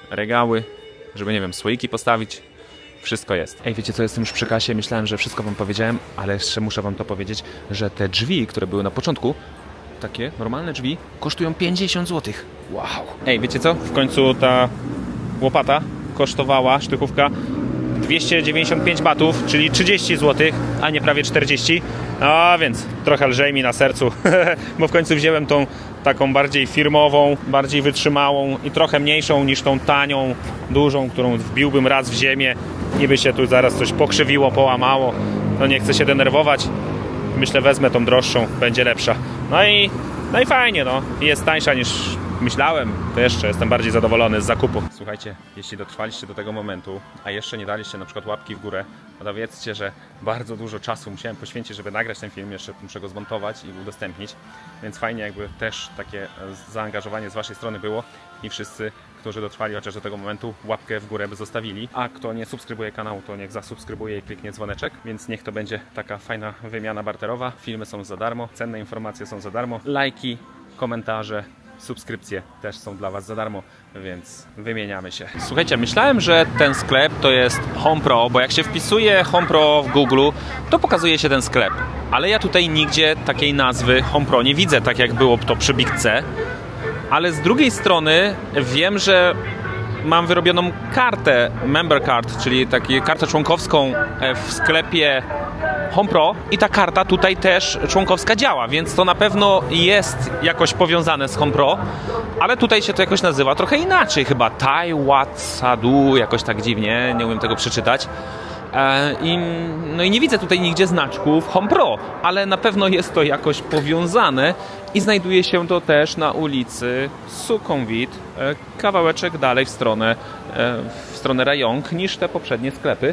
Speaker 1: regały, żeby, nie wiem, słoiki postawić. Wszystko jest. Ej, wiecie co, jestem już przy kasie, myślałem, że wszystko wam powiedziałem, ale jeszcze muszę wam to powiedzieć, że te drzwi, które były na początku, takie normalne drzwi, kosztują 50 zł. Wow. Ej, wiecie co? W końcu ta łopata kosztowała, sztychówka, 295 batów, czyli 30 zł, a nie prawie 40. A więc trochę lżej mi na sercu, bo w końcu wziąłem tą taką bardziej firmową, bardziej wytrzymałą i trochę mniejszą niż tą tanią, dużą, którą wbiłbym raz w ziemię i by się tu zaraz coś pokrzywiło, połamało. No nie chcę się denerwować. Myślę, wezmę tą droższą, będzie lepsza. No i fajnie, no. Jest tańsza niż myślałem, to jeszcze jestem bardziej zadowolony z zakupu. Słuchajcie, jeśli dotrwaliście do tego momentu, a jeszcze nie daliście na przykład łapki w górę, no to wiedzcie, że bardzo dużo czasu musiałem poświęcić, żeby nagrać ten film, jeszcze muszę go zmontować i udostępnić, więc fajnie jakby też takie zaangażowanie z waszej strony było i wszyscy, którzy dotrwali chociaż do tego momentu, łapkę w górę by zostawili, a kto nie subskrybuje kanału, to niech zasubskrybuje i kliknie dzwoneczek, więc niech to będzie taka fajna wymiana barterowa. Filmy są za darmo, cenne informacje są za darmo, lajki, komentarze, subskrypcje też są dla was za darmo, więc wymieniamy się. Słuchajcie, myślałem, że ten sklep to jest HomePro, bo jak się wpisuje HomePro w Google, to pokazuje się ten sklep, ale ja tutaj nigdzie takiej nazwy HomePro nie widzę, tak jak było to przy Big C. Ale z drugiej strony wiem, że mam wyrobioną kartę, member card, czyli taką kartę członkowską w sklepie HomePro i ta karta tutaj też członkowska działa, więc to na pewno jest jakoś powiązane z HomePro, ale tutaj się to jakoś nazywa trochę inaczej, chyba Taiwatsadu, jakoś tak dziwnie, nie umiem tego przeczytać. No i nie widzę tutaj nigdzie znaczków HomePro, ale na pewno jest to jakoś powiązane i znajduje się to też na ulicy Sukhumvit, kawałeczek dalej w stronę Rayong niż te poprzednie sklepy.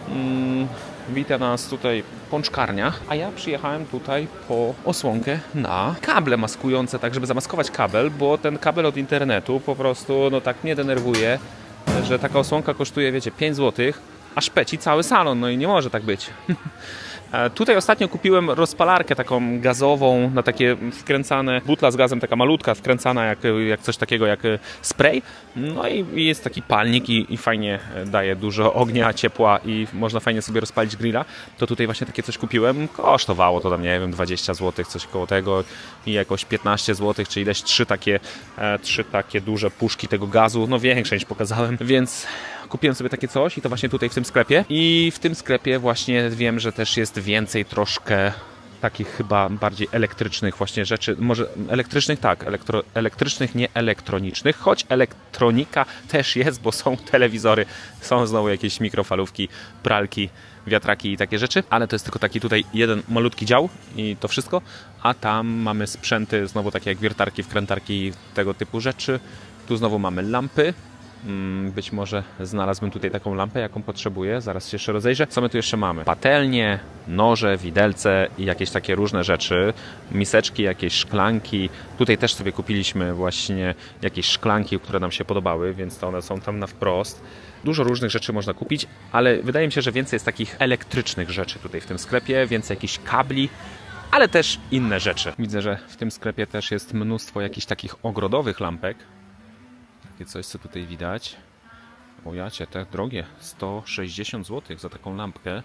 Speaker 1: Wita nas tutaj pączkarnia, a ja przyjechałem tutaj po osłonkę na kable maskujące, tak żeby zamaskować kabel, bo ten kabel od internetu po prostu no tak mnie denerwuje, że taka osłonka kosztuje, wiecie, 5 zł, a szpeci cały salon, no i nie może tak być. Tutaj ostatnio kupiłem rozpalarkę taką gazową na takie wkręcane, butla z gazem taka malutka, wkręcana jak coś takiego jak spray. No i jest taki palnik i fajnie daje dużo ognia, ciepła i można fajnie sobie rozpalić grilla. To tutaj właśnie takie coś kupiłem. Kosztowało to tam, nie wiem, 20 zł, coś koło tego i jakoś 15 zł, czy ileś trzy takie duże puszki tego gazu, no większe niż pokazałem, więc kupiłem sobie takie coś i to właśnie tutaj w tym sklepie. I w tym sklepie właśnie wiem, że też jest więcej troszkę takich chyba bardziej elektrycznych właśnie rzeczy. Może elektrycznych tak, elektrycznych, nie elektronicznych, choć elektronika też jest, bo są telewizory, są znowu jakieś mikrofalówki, pralki, wiatraki i takie rzeczy, ale to jest tylko taki tutaj jeden malutki dział i to wszystko, a tam mamy sprzęty znowu takie jak wiertarki, wkrętarki, tego typu rzeczy. Tu znowu mamy lampy. Być może znalazłbym tutaj taką lampę, jaką potrzebuję. Zaraz się jeszcze rozejrzę. Co my tu jeszcze mamy? Patelnie, noże, widelce i jakieś takie różne rzeczy. Miseczki, jakieś szklanki. Tutaj też sobie kupiliśmy właśnie jakieś szklanki, które nam się podobały, więc to one są tam na wprost. Dużo różnych rzeczy można kupić, ale wydaje mi się, że więcej jest takich elektrycznych rzeczy tutaj w tym sklepie. Więcej jakichś kabli, ale też inne rzeczy. Widzę, że w tym sklepie też jest mnóstwo jakichś takich ogrodowych lampek. Coś, co tutaj widać. O jacie, te drogie. 160 zł za taką lampkę.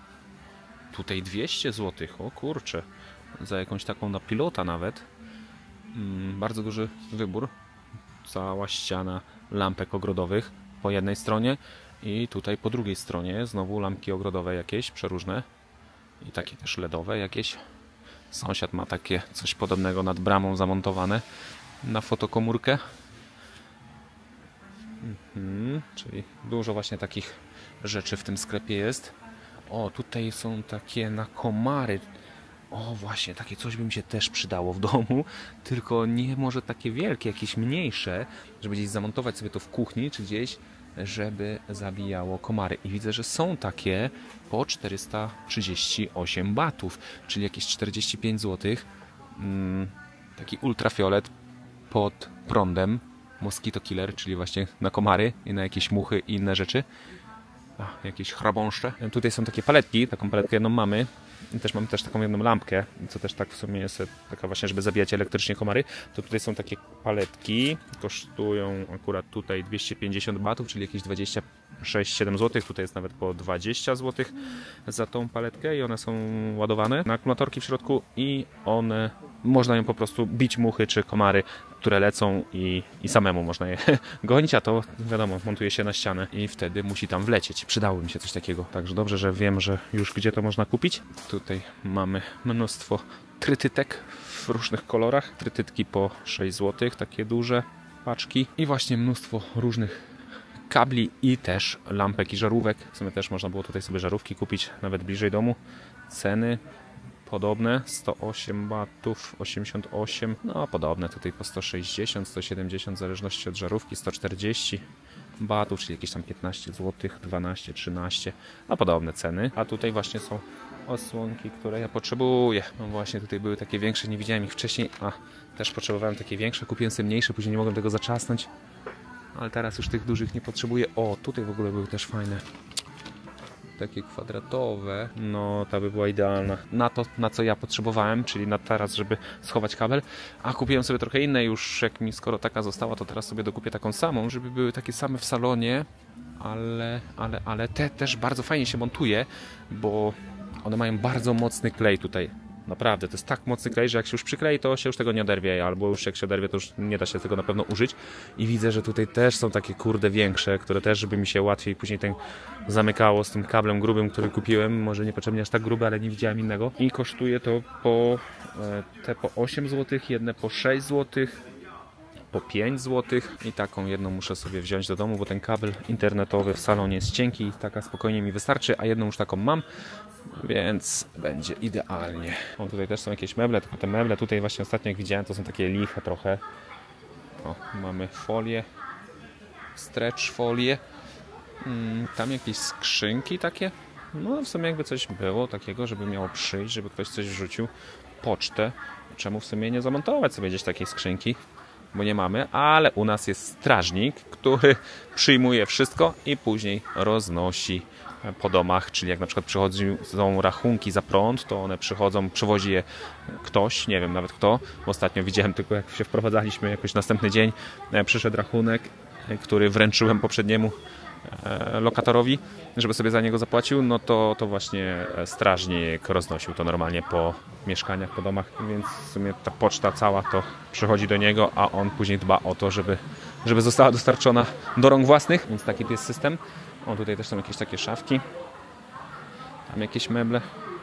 Speaker 1: Tutaj 200 zł. O kurczę. Za jakąś taką na pilota nawet. Bardzo duży wybór. Cała ściana lampek ogrodowych po jednej stronie i tutaj po drugiej stronie znowu lampki ogrodowe jakieś przeróżne. I takie też LEDowe jakieś. Sąsiad ma takie coś podobnego nad bramą zamontowane na fotokomórkę. Czyli dużo właśnie takich rzeczy w tym sklepie jest. O, tutaj są takie na komary. O, właśnie, takie coś by mi się też przydało w domu. Tylko nie może takie wielkie, jakieś mniejsze, żeby gdzieś zamontować sobie to w kuchni, czy gdzieś, żeby zabijało komary. I widzę, że są takie po 438 batów, czyli jakieś 45 zł. Taki ultrafiolet pod prądem. Mosquito Killer, czyli właśnie na komary i na jakieś muchy i inne rzeczy. Jakieś chrabąszcze. Tutaj są takie paletki, taką paletkę jedną mamy. I też mamy taką jedną lampkę, co też tak w sumie jest taka właśnie, żeby zabijać elektrycznie komary. To tutaj są takie paletki, kosztują akurat tutaj 250 batów, czyli jakieś 26-7 zł. Tutaj jest nawet po 20 zł za tą paletkę i one są ładowane na akumulatorki w środku i one, można ją po prostu bić muchy czy komary, które lecą i samemu można je gonić, a to wiadomo, montuje się na ścianę i wtedy musi tam wlecieć. Przydało mi się coś takiego. Także dobrze, że wiem, że już gdzie to można kupić. Tutaj mamy mnóstwo trytytek w różnych kolorach. Trytytki po 6 zł, takie duże paczki. I właśnie mnóstwo różnych kabli i też lampek i żarówek. W sumie też można było tutaj sobie żarówki kupić, nawet bliżej domu. Ceny podobne, 108 batów, 88, no podobne tutaj po 160, 170 w zależności od żarówki, 140 batów, czyli jakieś tam 15 zł, 12, 13, no podobne ceny. A tutaj właśnie są osłonki, które ja potrzebuję. No właśnie tutaj były takie większe, nie widziałem ich wcześniej, a też potrzebowałem takie większe, kupiłem sobie mniejsze, później nie mogłem tego zaczasnąć, ale teraz już tych dużych nie potrzebuję. O, tutaj w ogóle były też fajne. Takie kwadratowe, no ta by była idealna na to, na co ja potrzebowałem, czyli na teraz, żeby schować kabel, a kupiłem sobie trochę inne już, jak mi skoro taka została, to teraz sobie dokupię taką samą, żeby były takie same w salonie, ale te też bardzo fajnie się montuje, bo one mają bardzo mocny klej tutaj. Naprawdę, to jest tak mocny klej, że jak się już przyklei, to się już tego nie oderwie, albo już jak się oderwie, to już nie da się tego na pewno użyć. I widzę, że tutaj też są takie kurde większe, które też, żeby mi się łatwiej później ten zamykało z tym kablem grubym, który kupiłem. Może niepotrzebnie aż tak gruby, ale nie widziałem innego. I kosztuje to te po 8 zł, jedne po 6 zł. Po 5 zł i taką jedną muszę sobie wziąć do domu, bo ten kabel internetowy w salonie jest cienki i taka spokojnie mi wystarczy, a jedną już taką mam, więc będzie idealnie. O, tutaj też są jakieś meble, tylko te meble tutaj właśnie ostatnio jak widziałem, to są takie liche trochę. O, mamy folię, stretch folię, tam jakieś skrzynki takie, no w sumie jakby coś było takiego, żeby miało przyjść, żeby ktoś coś wrzucił, pocztę, czemu w sumie nie zamontować sobie gdzieś takiej skrzynki? Bo nie mamy, ale u nas jest strażnik, który przyjmuje wszystko i później roznosi po domach, czyli jak na przykład przychodzą rachunki za prąd, to one przychodzą, przywozi je ktoś, nie wiem nawet kto. Ostatnio widziałem tylko jak się wprowadzaliśmy, jakoś następny dzień przyszedł rachunek, który wręczyłem poprzedniemu lokatorowi, żeby sobie za niego zapłacił, no to właśnie strażnik roznosił to normalnie po mieszkaniach, po domach, więc w sumie ta poczta cała to przychodzi do niego, a on później dba o to, żeby została dostarczona do rąk własnych, więc taki to jest system. O, tutaj też są jakieś takie szafki, tam jakieś meble,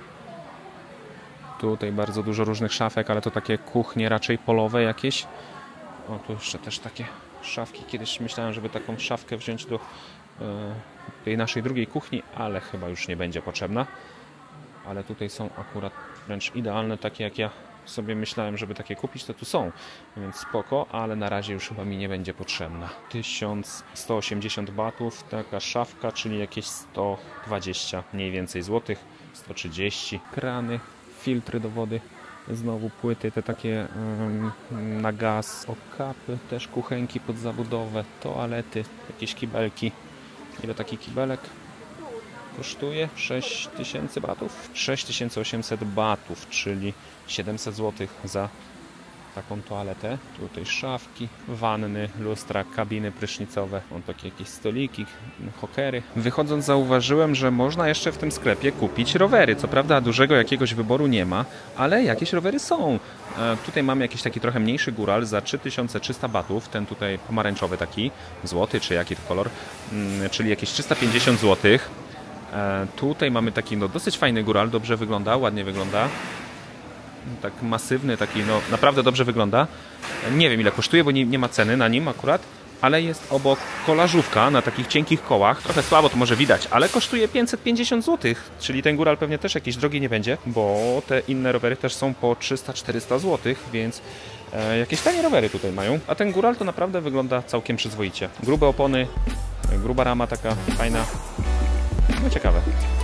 Speaker 1: tutaj bardzo dużo różnych szafek, ale to takie kuchnie raczej polowe jakieś. O, tu jeszcze też takie szafki, kiedyś myślałem, żeby taką szafkę wziąć do tej naszej drugiej kuchni, ale chyba już nie będzie potrzebna. Ale tutaj są akurat wręcz idealne, takie jak ja sobie myślałem, żeby takie kupić, to tu są. Więc spoko, ale na razie już chyba mi nie będzie potrzebna. 1180 batów, taka szafka, czyli jakieś 120 mniej więcej złotych, 130. Krany, filtry do wody, znowu płyty, te takie na gaz, okapy, też kuchenki pod zabudowę, toalety, jakieś kibelki. Ile taki kibelek kosztuje? 6000 batów? 6800 batów, czyli 700 zł za taką toaletę. Tutaj szafki, wanny, lustra, kabiny prysznicowe, mam takie jakieś stoliki, hokery. Wychodząc zauważyłem, że można jeszcze w tym sklepie kupić rowery. Co prawda dużego jakiegoś wyboru nie ma, ale jakieś rowery są. Tutaj mamy jakiś taki trochę mniejszy góral za 3300 batów, ten tutaj pomarańczowy taki, złoty czy jaki to kolor, czyli jakieś 350 zł. Tutaj mamy taki no, dosyć fajny góral, dobrze wygląda, ładnie wygląda. Tak masywny, taki no naprawdę dobrze wygląda. Nie wiem ile kosztuje, bo nie ma ceny na nim akurat, ale jest obok kolażówka na takich cienkich kołach. Trochę słabo to może widać, ale kosztuje 550 zł, czyli ten góral pewnie też jakiś drogi nie będzie, bo te inne rowery też są po 300-400 zł, więc jakieś tanie rowery tutaj mają. A ten góral to naprawdę wygląda całkiem przyzwoicie. Grube opony, gruba rama taka fajna, no ciekawe.